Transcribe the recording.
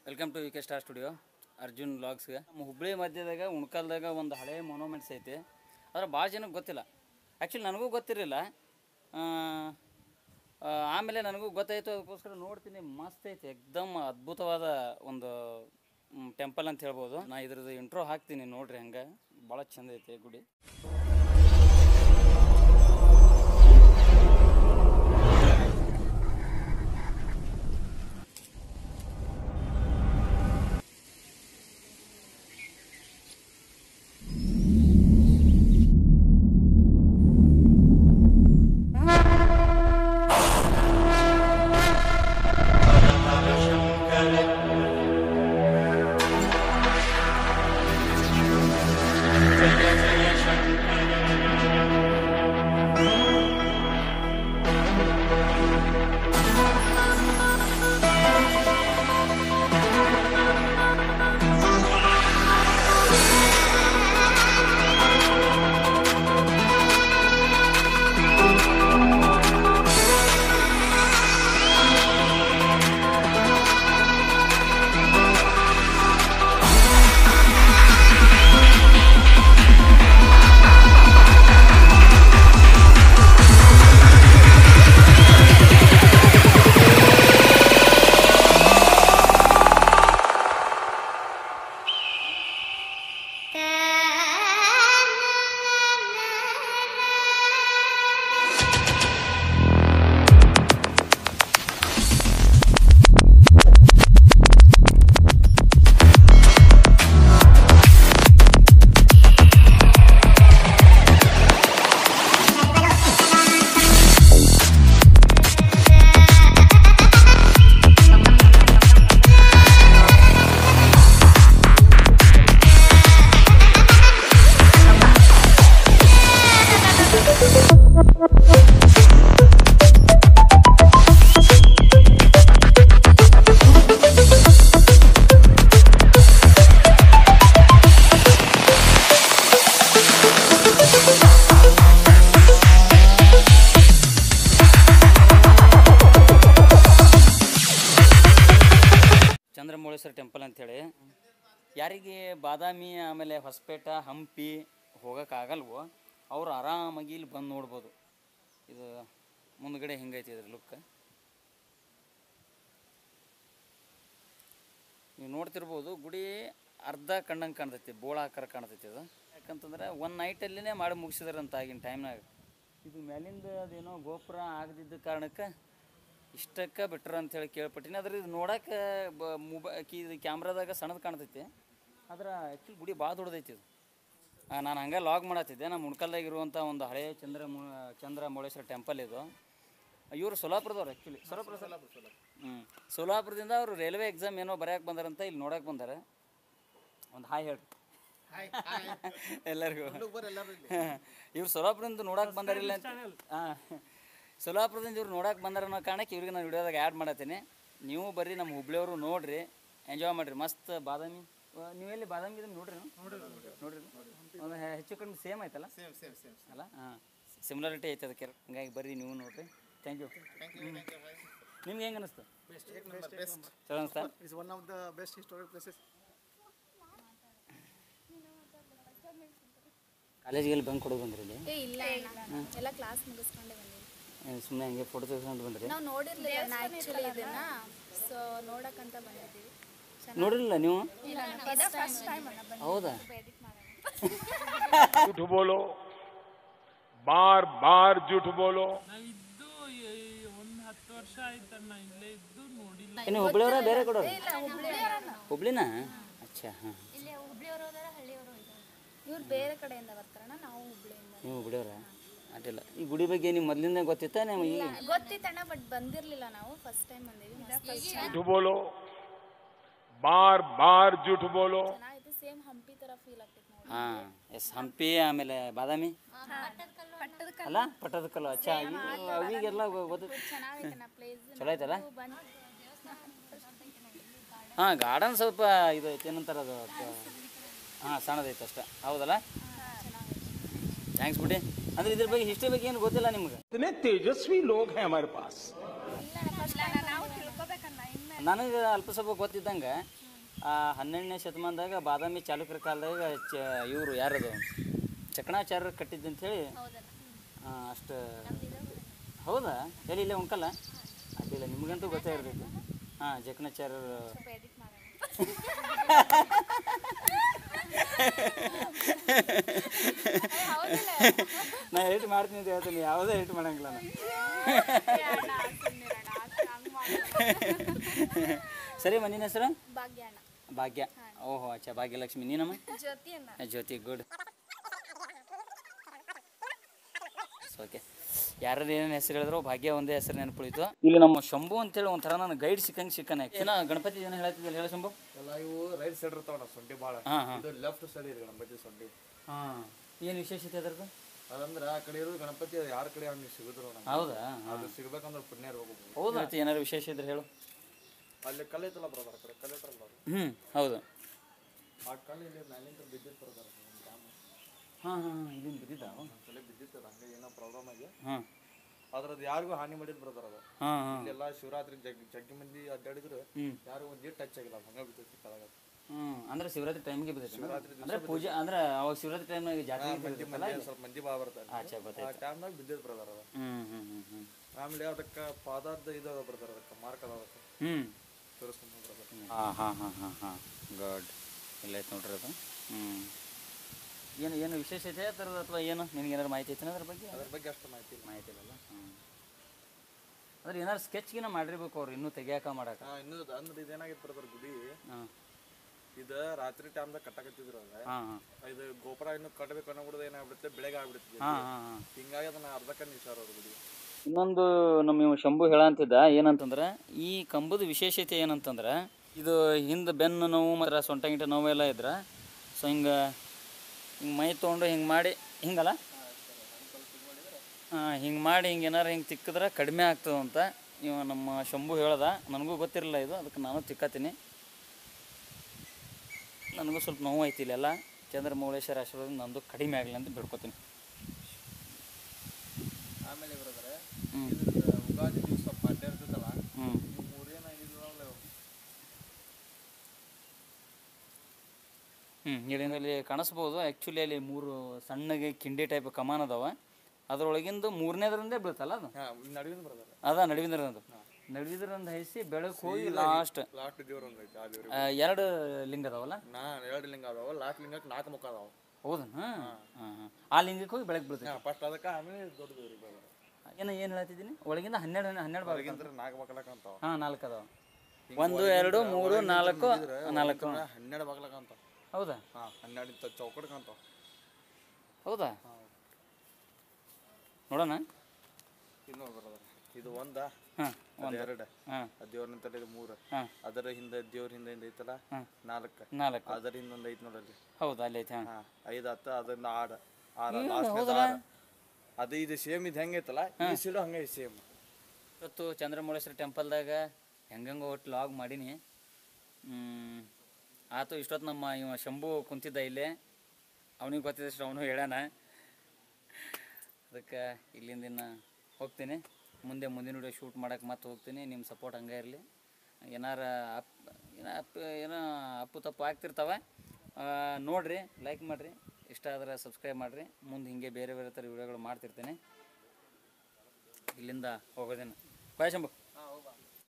Welcome to VK star studio Arjun ವ್ಲಾಗ್ಸ್ಗೆ. ನಮ್ಮ ಹುಬ್ಳಿ ಮಧ್ಯದಾಗ ಉಣ್ಕಲ್ದಾಗ ಒಂದು ಹಳೆಯ ಮೊನೋಮೆಂಟ್ಸ್ ಐತೆ. ಆದರೆ ಭಾಳ ಜನಕ್ಕೆ ಗೊತ್ತಿಲ್ಲ. ಆ್ಯಕ್ಚುಲಿ ನನಗೂ ಗೊತ್ತಿರಲಿಲ್ಲ. ಆಮೇಲೆ ನನಗೂ ಗೊತ್ತಾಯಿತು, ಅದಕ್ಕೋಸ್ಕರ ನೋಡ್ತೀನಿ. ಮಸ್ತ್ ಐತೆ, ಎಕ್ದಮ್ ಅದ್ಭುತವಾದ ಒಂದು ಟೆಂಪಲ್ ಅಂತ ಹೇಳ್ಬೋದು. ನಾ ಇದ್ರದ್ದು ಇಂಟ್ರೋ ಹಾಕ್ತೀನಿ ನೋಡ್ರಿ. ಹಂಗೆ ಭಾಳ ಚಂದ ಐತೆ ಗುಡಿ. ಚಂದ್ರಮೌಳೇಶ್ವರ ಟೆಂಪಲ್ ಅಂಥೇಳಿ. ಯಾರಿಗೆ ಬಾದಾಮಿ ಆಮೇಲೆ ಹೊಸಪೇಟ ಹಂಪಿ ಹೋಗೋಕ್ಕಾಗಲ್ವೋ ಅವರು ಆರಾಮಾಗಿ ಇಲ್ಲಿ ಬಂದು ನೋಡ್ಬೋದು. ಇದು ಮುಂದ್ಗಡೆ ಹಿಂಗೈತಿ ಇದ್ರ ಲುಕ್. ನೀವು ನೋಡ್ತಿರ್ಬೋದು, ಗುಡಿ ಅರ್ಧ ಕಣ್ಣಂಗೆ ಕಾಣ್ತೈತಿ, ಬೋಳಾಕಾರ ಕಾಣ್ತೈತಿ. ಅದು ಯಾಕಂತಂದ್ರೆ ಒಂದು ನೈಟಲ್ಲಿನೇ ಮಾಡಿ ಮುಗಿಸಿದ್ರಂತ ಆಗಿನ ಟೈಮ್ನಾಗ. ಇದು ಮೇಲಿಂದ ಅದೇನೋ ಗೋಪುರ ಆಗದಿದ್ದ ಕಾರಣಕ್ಕೆ ಇಷ್ಟಕ್ಕೆ ಬಿಟ್ರ ಅಂಥೇಳಿ ಕೇಳ್ಪಟ್ಟಿನಿ. ಆದ್ರೆ ಇದು ನೋಡೋಕೆ ಇದು ಕ್ಯಾಮ್ರಾದಾಗ ಸಣ್ಣದು ಕಾಣ್ತೈತಿ. ಆದ್ರೆ ಆ್ಯಕ್ಚುಲಿ ಗುಡಿ ಭಾಳ ದೊಡ್ಡದೈತಿ ಇದು. ನಾನು ಹಂಗೆ ಲಾಗ್ ಮಾಡತ್ತಿದ್ದೆ. ನಮ್ಮ ಉಣ್ಕಲ್ದಾಗ ಇರುವಂಥ ಒಂದು ಹಳೆಯ ಚಂದ್ರಮೌಳೇಶ್ವರ ಟೆಂಪಲ್ ಇದು. ಇವರು ಸೋಲಾಪುರದವ್ರು ಆ್ಯಕ್ಚುಲಿ. ಸೋಲಾಪುರದಿಂದ ಅವರು ರೈಲ್ವೆ ಎಕ್ಸಾಮ್ ಏನೋ ಬರೆಯೋಕೆ ಬಂದಾರಂತ ಇಲ್ಲಿ ನೋಡೋಕೆ ಬಂದಾರೆ. ಒಂದು ಹಾಯ್ ಹೇಳಿ ಎಲ್ಲರಿಗೂ. ಇವ್ರು ಸೋಲಾಪುರದಿಂದ ನೋಡೋಕೆ ಬಂದಾರಿಲ್ಲ ಅಂತ. ಸೋಲಾಪುರದಿಂದ ಇವ್ರು ನೋಡೋಕೆ ಬಂದಾರ ಅನ್ನೋ ಕಾರಣಕ್ಕೆ ಇವ್ರಿಗೆ ನಾನು ವಿಡಿಯೋದಾಗ ಆ್ಯಡ್ ಮಾಡತ್ತೀನಿ. ನೀವು ಬರ್ರಿ, ನಮ್ಮ ಹುಬ್ಳಿಯವರು ನೋಡ್ರಿ, ಎಂಜಾಯ್ ಮಾಡಿರಿ. ಮಸ್ತ್ ಬಾದಾಮಿ. ನೀವೆಲ್ಲಿ ಬಾದಾಮಿ ಇದನ್ನು ನೋಡ್ರಿ ನೋಡ್ರಿ ಒಂದು ಹೆಚ್ಚು ಕಡಿಮೆ ಸೇಮ್ ಆಯ್ತಲ್ಲ ಅಲ್ಲ? ಹಾಂ, ಸಿಮಿಲಾರಿಟಿ ಐತೆ ಅದಕ್ಕೆ. ಹಂಗಾಗಿ ಬರ್ರಿ ನೀವು ನೋಡ್ರಿ. Thank you. ನಿಮ್ಗೆ ಹೆಂಗೆ ಅನಿಸ್ತು? ಚಲೋ ಅನಿಸ್ತಾ? It's one of the best historic places. ಕಾಲೇಜಿಗೆಲ್ಲಿ ಬಂಕ್ ಕೊಡೋದು ಬಂದ್ರಿ? ಇಲ್ಲ, ಎಲ್ಲ ಕ್ಲಾಸ್ ಮುಗಿಸ್ಕೊಂಡೆ ಬಂದಿದ್ದೀನಿ. ಸುಮ್ಮನೆ ಹಂಗೆ ಫೋಟೋ ತೆಗೆಸ್ಕೊಂಡು ಬಂದ್ರಿ? ನಾವು ನೋಡಿರಲಿಲ್ಲ ಆ್ಯಕ್ಚುಲಿ ಇದನ್ನ, ಸೊ ನೋಡಕ್ಕಂತ ಬಂದಿದ್ದೀವಿ. ನೋಡಿರಲಿಲ್ಲ ನೀವು? ಹೌದಾ? झूठ बोलो, बार बार झूठ बोलो. ನೀವು ಹುಬ್ಳಿಯವರ ಬೇರೆ ಕೊಡೋರು? ಹುಬ್ಳಿನಾ? ಅಚ್ಚಾ. ಹಾಂ, ಇವ್ರು ಬೇರೆ ಕಡೆಯಿಂದ ಬರ್ತಾರಣ್ಣ, ನಾವು ಹುಬ್ಳಿಯಿಂದ. ನೀವು ಹುಬ್ಳಿಯವರ? ಅಡ್ಡಿಲ್ಲ. ಈ ಗುಡಿ ಬಗ್ಗೆ ನಿಮ್ಗೆ ಮೊದಲಿಂದ ಗೊತ್ತಿತ್ತಾ? ನಿಮಗೆ ಗೊತ್ತಿತ್ತಣ್ಣ, ಬಟ್ ಬಂದಿರಲಿಲ್ಲ. ನಾವು ಫಸ್ಟ್ ಟೈಮ್ ಬಂದೀವಿ. झूठ बोलो, बार बार झूठ बोलो. ಚೆನ್ನಾಗಿದೆ, ಸೇಮ್ ಹಂಪಿ ಥರ ಫೀಲ್ ಆಗ್ತೈತೆ ನೋಡಿ. ಹಾಂ, ಎಸ್. ಹಂಪಿ ಆಮೇಲೆ ಬಾದಾಮಿ ಅಲ್ಲ, ಪಟ್ಟದಕಲ್ಲು. ಅಚ್ಚಾ, ಅವಿಗೆಲ್ಲ ಗೊತ್ತಿತ್ತು. ಚೆನ್ನಾಗೈತೆ ಪ್ಲೇಸ್, ಚಲೋ ಐತಲ್ಲ? ಹಾಂ, ಗಾರ್ಡನ್ ಸ್ವಲ್ಪ ಇದು ಐತೆ, ಏನಂತಾರೆ ಅದು, ಹಾಂ ಸಣ್ಣದೈತೆ ಅಷ್ಟೇ. ಹೌದಲ್ಲ? ಥ್ಯಾಂಕ್ಸ್ ಬಿಡಿ. ಅಂದ್ರೆ ಇದ್ರ ಬಗ್ಗೆ ಹಿಸ್ಟ್ರಿ ಬಗ್ಗೆ ಏನು ಗೊತ್ತಿಲ್ಲ ನಿಮ್ಗೆ? इतने तेजस्वी लोग हैं हमारे पास. ನನಗೆ ಅಲ್ಪ ಸ್ವಲ್ಪ ಗೊತ್ತಿದ್ದಂಗೆ 12ನೇ ಶತಮಾನದಾಗ ಬಾದಾಮಿ ಚಾಲುಕ್ಯರ ಕಾಲದಾಗ ಇವರು ಯಾರದು ಚಕಣಾಚಾರ್ಯರು ಕಟ್ಟಿದ್ದಂಥೇಳಿ ಅಷ್ಟು ಹೌದಾ ಎಲ್ಲಿ ಇಲ್ಲೇ ಉಂಕಲ್ಲ ಅಡ್ಡಿಲ್ಲ ನಿಮಗಂತೂ ಗೊತ್ತೇ ಇರ್ತೈತಿ ಹಾಂ ಜಕಣಾಚಾರ್ಯರು ನಾ ಎಡಿಟ್ ಮಾಡ್ತೀನಿ ಅಂತ ಹೇಳ್ತೀನಿ ಯಾವುದೇ ಎಡಿಟ್ ಮಾಡಂಗಿಲ್ಲ ನಾನು ಸರಿ ನಿನ್ನ ಹೆಸರು ಭಾಗ್ಯ ಓಹೋ ಅಚ್ಚಾ ಭಾಗ್ಯಲಕ್ಷ್ಮಿ ನೀನಮ್ಮ ಜ್ಯೋತಿ ಗುಡ್ ಓಕೆ ಯಾರು ಏನೇನು ಹೆಸರು ಹೇಳಿದ್ರು ಭಾಗ್ಯ ಒಂದೇ ಹೆಸರು ನೆನಪುಳಿತು ಇಲ್ಲಿ ನಮ್ಮ ಶಂಭು ಅಂತೇಳಿ ಒಂಥರ ನಾನು ಗೈಡ್ ಸಿಕ್ಕಂಗೆ ಏನೋ ಗಣಪತಿ ಏನೋ ಹೇಳ್ತಿದ್ದಿಲ್ಲ ಹೇಳ ಶಂಭು ಎಲ್ಲ ಇವು ರೈಟ್ ಸೈಡ್ ಇರ್ತಾವಣ್ಣ ಸೊಂಡಿ ಭಾಳ ಇದು ಲೆಫ್ಟ್ ಸೈಡ್ ಇದೆ ಗಣಪತಿ ಸೊಂಡಿ ಏನು ವಿಶೇಷತೆ ಅದರದ್ದು ಅದಂದ್ರೆ ಆ ಕಡೆ ಇರೋದು ಗಣಪತಿ ಯಾರ ಕಡೆ ಹಂಗೆ ಸಿಗುದ್ರು ಹೌದಾ ಅದು ಸಿಗ್ಬೇಕಂದ್ರೆ ಪುಣ್ಯ ಇರ್ಬೇಕು ಹೌದಾ ಏನಾದ್ರು ವಿಶೇಷ ಇದ್ರೆ ಹೇಳು ಅಲ್ಲಿ ಕಲ್ಲು ಐತಲ್ಲ ಬ್ರದರ್ ಆ ಕಡೆ ಕಲ್ಲು ಐತಲ್ಲ ಹೌದು ಆ ಕಲ್ಲು ಇಲ್ಲಿ ಮ್ಯಾಲಿಂದ ಬಿದ್ದಿತ್ತು ಬ್ರದರ್ ಇದನ್ನು ಬಿದ್ದಿದ್ದ ಒಂದ್ಸಲ ಬಿದ್ದಿತ್ತು ಹಂಗೆ ಏನೋ ಪ್ರಾಬ್ಲಮ್ ಆಗಿ ಅದ್ರದ್ದು ಯಾರಿಗೂ ಹಾನಿ ಮಾಡಿದ್ ಬ್ರದರ್ ಅದು ಇಲ್ಲೆಲ್ಲ ಶಿವರಾತ್ರಿ ಜಗ್ಗಿ ಮಂದಿ ಅಡ್ಡಾಡಿದ್ರು ಯಾರು ಒಂದು ನೀರು ಟಚ್ ಆಗಿಲ್ಲ ಹಂಗೆ ಬಿದ್ದೈತಿ ಕೆಳಗೆ ಅಂದ್ರೆ ಶಿವರಾತ್ರಿ ಟೈಮ್ಗೆ ಬಿದ್ದೈತಿ ಅಂದ್ರೆ ಪೂಜೆ ಅಂದ್ರೆ ಅವಾಗ ಶಿವರಾತ್ರಿ ಟೈಮ್ನಾಗ ಜಾತ್ರೆ ಸ್ವಲ್ಪ ಮಂದಿ ಬಾ ಬರ್ತಾರೆ ಆ ಟೈಮ್ನಾಗ ಬಿದ್ದಿತ್ತು ಬ್ರದರ್ ಅದು ಆಮೇಲೆ ಅದಕ್ಕೆ ಪಾದಾರ್ಧ ಇದು ಅದ ಬ್ರದರ್ ಅದಕ್ಕೆ ಮಾರ್ಕ್ ಅದ ಅದಕ್ಕೆ ತೋರಿಸ್ಕೊಂಡು ಬ್ರದರ್ ಗುಡ್ ಇಲ್ಲ ಐತೆ ನೋಡ್ರಿ ಅದು ಏನು ವಿಶೇಷತೆ ಥರದ ಅಥವಾ ಏನು ನಿನಗೆ ಏನಾದ್ರು ಮಾಹಿತಿ ಐತೆ ಅದ್ರ ಬಗ್ಗೆ ಅಷ್ಟು ಮಾಹಿತಿ ಇಲ್ಲಲ್ಲ ಅಂದ್ರೆ ಏನಾದ್ರು ಸ್ಕೆಚ್ಗಿನ ಮಾಡಿರ್ಬೇಕು ಅವ್ರು ಇನ್ನೂ ತೆಗಿಯಾಕ ಮಾಡಾಕ ಇನ್ನೂ ಅಂದ್ರೆ ಇದೇನಾಗಿತ್ತು ಬ್ರದರ್ ಗುಡಿ ಇದು ರಾತ್ರಿ ಟೈಮ್ದಾಗ ಕಟ್ಟಾಕತ್ತಿದ್ರು ಇದು ಗೋಪುರ ಇನ್ನು ಕಟ್ಟಬೇಕು ಅನ್ನೋಬಿಡೋದು ಏನಾಗ್ಬಿಡುತ್ತೆ ಬೆಳಗ್ಗೆ ಆಗ್ಬಿಡುತ್ತೆ ಹಿಂಗಾಗಿ ಅದನ್ನ ಅರ್ಧಕ್ಕ ನಿಲ್ಸಾರ ಅವ್ರ ಗುಡಿ ಇನ್ನೊಂದು ನಮ್ಮ ಶಂಭು ಹೇಳಂತಿದ್ದ ಏನಂತಂದ್ರೆ ಈ ಕಂಬದ ವಿಶೇಷತೆ ಏನಂತಂದ್ರೆ ಇದು ಹಿಂದೆ ಬೆನ್ನು ನೋವು ಮತ್ತು ಸೊಂಟ ಗಿಂಟ ನೋವೆಲ್ಲ ಇದ್ರೆ ಸೊ ಹಿಂಗೆ ಮೈ ತೊಗೊಂಡು ಹಿಂಗೆ ಮಾಡಿ ಹಿಂಗಲ್ಲ ಹಿಂಗೆ ಮಾಡಿ ಹಿಂಗೆ ಏನಾರು ಹಿಂಗೆ ತಿಕ್ಕಿದ್ರೆ ಕಡಿಮೆ ಆಗ್ತದಂತ ಇವ ನಮ್ಮ ಶಂಭು ಹೇಳ್ದ ನನಗೂ ಗೊತ್ತಿರಲಿಲ್ಲ ಇದು ಅದಕ್ಕೆ ನಾನು ತಿಕ್ಕತ್ತೀನಿ ನನಗೂ ಸ್ವಲ್ಪ ನೋವು ಐತಿ ಇಲ್ಲೆಲ್ಲ ಚಂದ್ರಮೌಳೇಶ್ವರ ಆಶೀರ್ವಾದ ನಂದು ಕಡಿಮೆ ಆಗಲಿ ಅಂತ ಬಿಡ್ಕೊತೀನಿ ಆಮೇಲೆ ಬರೋದ್ರೆ ಉಗಾದಿ ದಿವಸ ಪಾಡ್ಯ ಇರ್ತದಲ್ಲ ಇಲ್ಲಿ ಕಾಣಿಸ್ಬೋದು ಆ್ಯಕ್ಚುಲಿ ಅಲ್ಲಿ 3 ಸಣ್ಣಗೆ ಕಿಂಡಿ ಟೈಪ್ ಕಮಾನ್ ಅದಾವ ಅದ್ರೊಳಗಿಂದು 3ನೇದ್ರಂದೇ ಬೀಳ್ತಲ್ಲ ಅದು ನಡುವಿಂದ್ರಂದು ನಡುವಿದ್ರಂದು ಹೈಸಿ ಬೆಳಕು ಹೋಗಿ ಲಾಸ್ಟ್ ದೇವ್ರ ಒಂದೈತಿ ಆ ದೇವ್ರ 2 ಲಿಂಗ ಅದಾವಲ್ಲ 2 ಲಿಂಗ ಅದಾವ ಲಾಸ್ಟ್ ಲಿಂಗಕ್ಕೆ 4 ಮುಖ ಅದಾವ ಹೌದಾ ಆ ಲಿಂಗಕ್ಕೆ ಹೋಗಿ ಬೆಳಕು ಬೀಳ್ತೈತಿ ಫಸ್ಟ್ ಅದಕ್ಕೆ ಆಮೇಲೆ ದೊಡ್ಡ ದೇವ್ರಿಗೆ ಏನು ಹೇಳ್ತಿದ್ದೀನಿ ಒಳಗಿಂದ 12 ಹೊರಗಿಂದ್ರ 4 ಬಾಗ್ಲಕ್ಕಂತಾವ 4 ಅದಾವ 1 2 3 4 12 ಬಾಗ್ಲಕ್ಕಂತಾವ ಹೌದಾ 12 ಚೌಕಟ್ ಕಾಣ್ತಾವ ಹೌದಾ ನೋಡೋಣ ಇನ್ನೂ ಬರೋದ ಇದು ಒಂದ ಎರಡು ದೇವ್ರನ್ನ ತಲೆ 3 ಅದರ ಹಿಂದೆ ದೇವ್ರ ಹಿಂದೆ ಐತಲ್ಲ 4 ಅದರ ಹಿಂದೊಂದು ಐತಿ ನೋಡಲ್ಲಿ ಹೌದಾ ಅಲ್ಲಿ ಐತಿ 5 10 ಅದರಿಂದ 6 ಅದು ಇದು ಸೇಮ್ ಇದು ಹೆಂಗೈತಲ್ಲ ಈ ಸೀಡು ಹಂಗೆ ಸೇಮ್ ಇವತ್ತು ಚಂದ್ರಮೌಳೇಶ್ವರ ಟೆಂಪಲ್ದಾಗ ಹೆಂಗಂಗೆ ಒಟ್ಟು ಲಾಗ್ ಮಾಡೀನಿ ಆತು ಇಷ್ಟೊತ್ತು ನಮ್ಮ ಇವ ಶಂಭು ಕುಂತಿದ್ದ ಇಲ್ಲೇ ಅವನಿಗೆ ಗೊತ್ತಿದ್ದಷ್ಟು ಅವನು ಹೇಳ್ಯಾನ ಅದಕ್ಕೆ ಇಲ್ಲಿಂದ ಹೋಗ್ತೀನಿ ಮುಂದಿನ ವಿಡಿಯೋ ಶೂಟ್ ಮಾಡೋಕೆ ಮತ್ತೆ ಹೋಗ್ತೀನಿ ನಿಮ್ಮ ಸಪೋರ್ಟ್ ಹಂಗೆ ಇರಲಿ ಏನೋ ಅಪ್ಪು ತಪ್ಪು ಆಗ್ತಿರ್ತಾವೆ ನೋಡಿರಿ ಲೈಕ್ ಮಾಡಿರಿ ಇಷ್ಟ ಆದರೆ ಸಬ್ಸ್ಕ್ರೈಬ್ ಮಾಡಿರಿ ಮುಂದೆ ಹಿಂಗೆ ಬೇರೆ ಥರ ವಿಡಿಯೋಗಳು ಮಾಡ್ತಿರ್ತೀನಿ ಇಲ್ಲಿಂದ ಹೋಗೋದೇನು ಬಾಯ್ ಶಂಭು